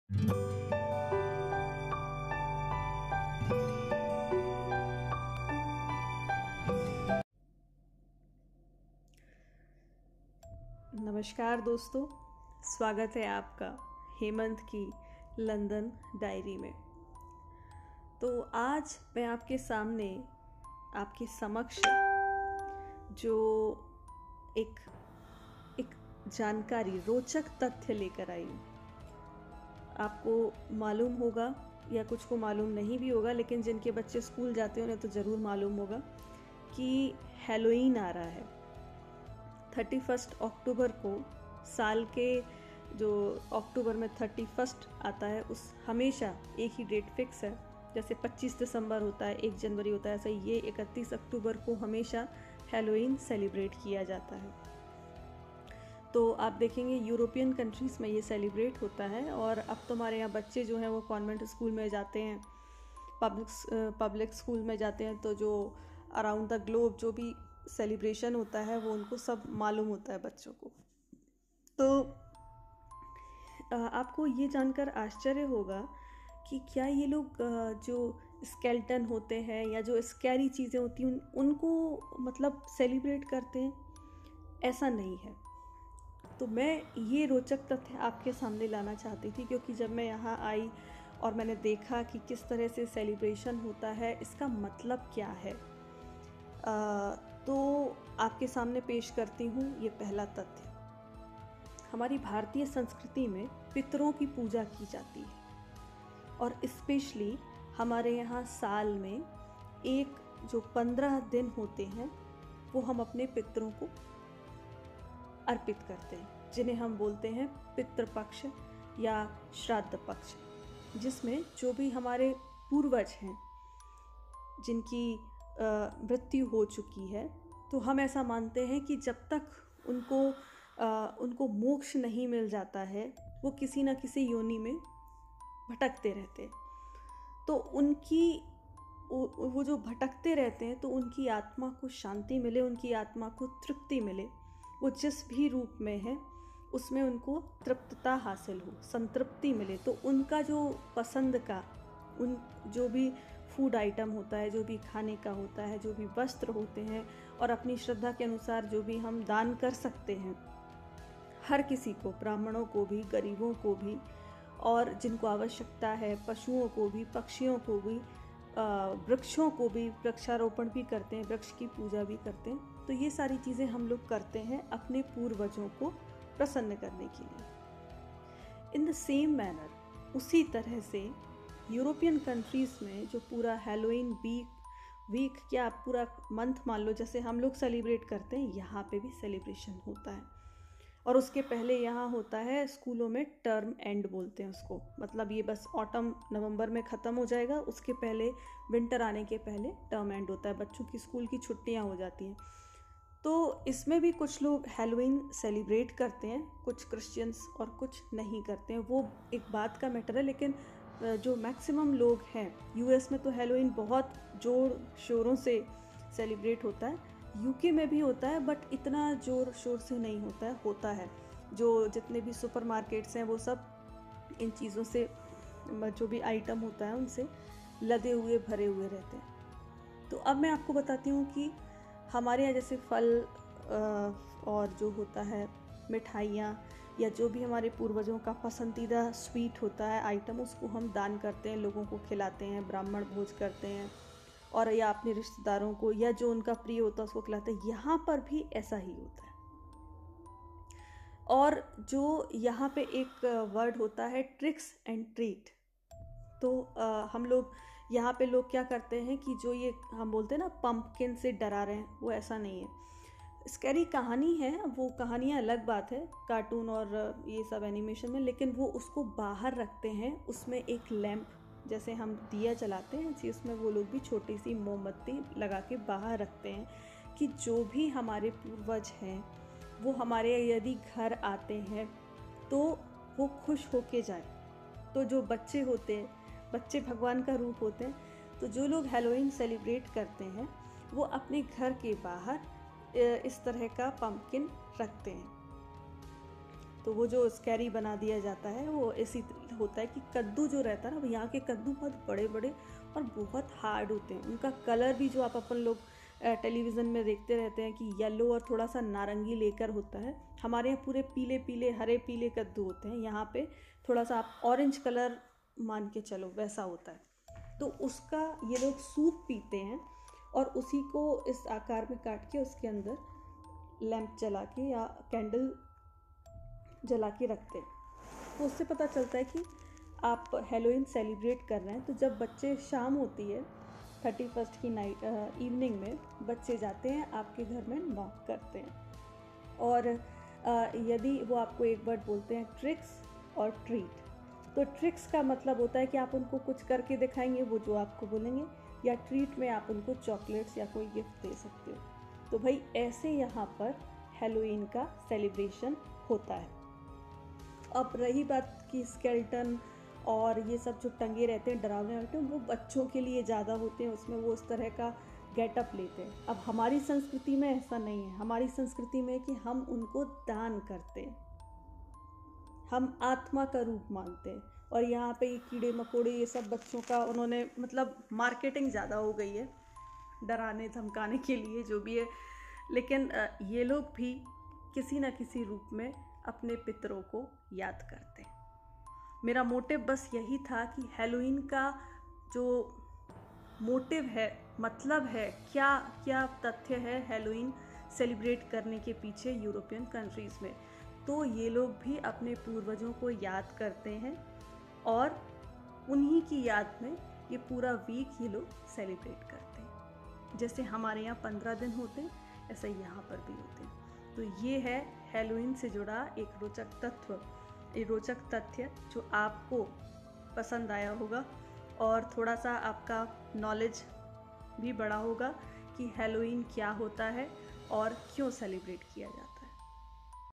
नमस्कार दोस्तों, स्वागत है आपका हेमंत की लंदन डायरी में। तो आज मैं आपके सामने, आपके समक्ष जो एक जानकारी, रोचक तथ्य लेकर आई हूँ। आपको मालूम होगा या कुछ को मालूम नहीं भी होगा, लेकिन जिनके बच्चे स्कूल जाते हैं उन्हें तो ज़रूर मालूम होगा कि हैलोवीन आ रहा है। 31 अक्टूबर को, साल के जो अक्टूबर में 31 आता है, उस हमेशा एक ही डेट फिक्स है। जैसे 25 दिसंबर होता है, 1 जनवरी होता है, ऐसे ये 31 अक्टूबर को हमेशा हैलोवीन सेलिब्रेट किया जाता है। तो आप देखेंगे यूरोपियन कंट्रीज़ में ये सेलिब्रेट होता है। और अब तो हमारे यहाँ बच्चे जो हैं वो कॉन्वेंट स्कूल में जाते हैं, पब्लिक स्कूल में जाते हैं, तो जो अराउंड द ग्लोब जो भी सेलिब्रेशन होता है वो उनको सब मालूम होता है बच्चों को। तो आपको ये जानकर आश्चर्य होगा कि क्या ये लोग जो स्केल्टन होते हैं या जो स्कैरी चीज़ें होती हैं उनको मतलब सेलिब्रेट करते हैं? ऐसा नहीं है। तो मैं ये रोचक तथ्य आपके सामने लाना चाहती थी, क्योंकि जब मैं यहाँ आई और मैंने देखा कि किस तरह से सेलिब्रेशन होता है, इसका मतलब क्या है, तो आपके सामने पेश करती हूँ ये पहला तथ्य। हमारी भारतीय संस्कृति में पितरों की पूजा की जाती है, और स्पेशली हमारे यहाँ साल में एक जो 15 दिन होते हैं वो हम अपने पितरों को अर्पित करते हैं, जिन्हें हम बोलते हैं पितृपक्ष या श्राद्ध पक्ष, जिसमें जो भी हमारे पूर्वज हैं जिनकी मृत्यु हो चुकी है, तो हम ऐसा मानते हैं कि जब तक उनको मोक्ष नहीं मिल जाता है, वो किसी न किसी योनि में भटकते रहते हैं। तो वो जो भटकते रहते हैं, तो उनकी आत्मा को शांति मिले, उनकी आत्मा को तृप्ति मिले, वो जिस भी रूप में है उसमें उनको तृप्तता हासिल हो, संतृप्ति मिले। तो उनका जो पसंद का जो भी फूड आइटम होता है, जो भी खाने का होता है, जो भी वस्त्र होते हैं, और अपनी श्रद्धा के अनुसार जो भी हम दान कर सकते हैं, हर किसी को, ब्राह्मणों को भी, गरीबों को भी, और जिनको आवश्यकता है, पशुओं को भी, पक्षियों को भी, वृक्षों को भी, वृक्षारोपण भी करते हैं, वृक्ष की पूजा भी करते हैं। तो ये सारी चीज़ें हम लोग करते हैं अपने पूर्वजों को प्रसन्न करने के लिए। इन द सेम मैनर, उसी तरह से यूरोपियन कंट्रीज़ में जो पूरा हैलोवीन वीक क्या पूरा मंथ मान लो, जैसे हम लोग सेलिब्रेट करते हैं, यहाँ पे भी सेलिब्रेशन होता है। और उसके पहले यहाँ होता है, स्कूलों में टर्म एंड बोलते हैं उसको, मतलब ये बस ऑटम नवंबर में ख़त्म हो जाएगा, उसके पहले विंटर आने के पहले टर्म एंड होता है, बच्चों की स्कूल की छुट्टियाँ हो जाती हैं। तो इसमें भी कुछ लोग हैलोवीन सेलिब्रेट करते हैं, कुछ क्रिश्चियंस, और कुछ नहीं करते हैं। वो एक बात का मैटर है, लेकिन जो मैक्सिमम लोग हैं, यूएस में तो हैलोवीन बहुत जोर शोरों से सेलिब्रेट होता है, यूके में भी होता है, बट इतना जोर शोर से नहीं होता है। जो जितने भी सुपरमार्केट्स हैं वो सब इन चीज़ों से, जो भी आइटम होता है उनसे लदे हुए, भरे हुए रहते हैं। तो अब मैं आपको बताती हूँ कि हमारे यहाँ जैसे फल और जो होता है मिठाइयाँ, या जो भी हमारे पूर्वजों का पसंदीदा स्वीट होता है आइटम, उसको हम दान करते हैं, लोगों को खिलाते हैं, ब्राह्मण भोज करते हैं, और या अपने रिश्तेदारों को, या जो उनका प्रिय होता है उसको खिलाते हैं। यहाँ पर भी ऐसा ही होता है। और जो यहाँ पे एक वर्ड होता है ट्रिक्स एंड ट्रीट, तो हम लोग यहाँ पे लोग क्या करते हैं कि जो ये हम बोलते हैं ना पंपकिन से डरा रहे हैं, वो ऐसा नहीं है। स्कैरी कहानी है, वो कहानियाँ अलग बात है, कार्टून और ये सब एनिमेशन में, लेकिन वो उसको बाहर रखते हैं, उसमें एक लैंप, जैसे हम दिया जलाते हैं, ऐसे उसमें वो लोग भी छोटी सी मोमबत्ती लगा के बाहर रखते हैं, कि जो भी हमारे पूर्वज हैं वो हमारे यदि घर आते हैं तो वो खुश होके जाए। तो जो बच्चे होते हैं, बच्चे भगवान का रूप होते हैं, तो जो लोग हैलोवीन सेलिब्रेट करते हैं वो अपने घर के बाहर इस तरह का पंपकिन रखते हैं। तो वो जो स्कैरी बना दिया जाता है वो इसी होता है कि कद्दू जो रहता है ना, यहाँ के कद्दू बहुत बड़े बड़े और बहुत हार्ड होते हैं। उनका कलर भी जो आप अपन लोग टेलीविज़न में देखते रहते हैं कि येलो और थोड़ा सा नारंगी लेकर होता है, हमारे यहाँ पूरे पीले पीले हरे पीले कद्दू होते हैं। यहाँ पे थोड़ा सा आप ऑरेंज कलर मान के चलो वैसा होता है। तो उसका ये लोग सूप पीते हैं और उसी को इस आकार में काट के उसके अंदर लैंप जला के या कैंडल जला के रखते हैं। तो उससे पता चलता है कि आप हैलोवीन सेलिब्रेट कर रहे हैं। तो जब बच्चे, शाम होती है 31 की नाइट इवनिंग में, बच्चे जाते हैं आपके घर में, नॉक करते हैं और यदि वो आपको एक वर्ड बोलते हैं ट्रिक्स और ट्रीट। तो ट्रिक्स का मतलब होता है कि आप उनको कुछ करके दिखाएंगे, वो जो आपको बोलेंगे, या ट्रीट में आप उनको चॉकलेट्स या कोई गिफ्ट दे सकते हो। तो भाई ऐसे यहाँ पर हैलोवीन का सेलिब्रेशन होता है। अब रही बात कि स्केलेटन और ये सब जो टंगे रहते हैं डरावने रहते हैं, वो बच्चों के लिए ज़्यादा होते हैं, उसमें वो उस तरह का गेटअप लेते हैं। अब हमारी संस्कृति में ऐसा नहीं है। हमारी संस्कृति में कि हम उनको दान करते हैं, हम आत्मा का रूप मानते हैं। और यहाँ पे ये कीड़े मकोड़े ये सब बच्चों का उन्होंने मतलब मार्केटिंग ज़्यादा हो गई है डराने धमकाने के लिए, जो भी है। लेकिन ये लोग भी किसी न किसी रूप में अपने पितरों को याद करते हैं। मेरा मोटिव बस यही था कि हैलोवीन का जो मोटिव है, मतलब है, क्या क्या तथ्य है हैलोवीन सेलिब्रेट करने के पीछे यूरोपियन कंट्रीज़ में। तो ये लोग भी अपने पूर्वजों को याद करते हैं और उन्हीं की याद में ये पूरा वीक ये लोग सेलिब्रेट करते हैं। जैसे हमारे यहाँ 15 दिन होते हैं, ऐसा यहाँ पर भी होते हैं। तो ये है हैलोवीन से जुड़ा एक रोचक तथ्य जो आपको पसंद आया होगा और थोड़ा सा आपका नॉलेज भी बढ़ा होगा कि हैलोवीन क्या होता है और क्यों सेलिब्रेट किया जाता है।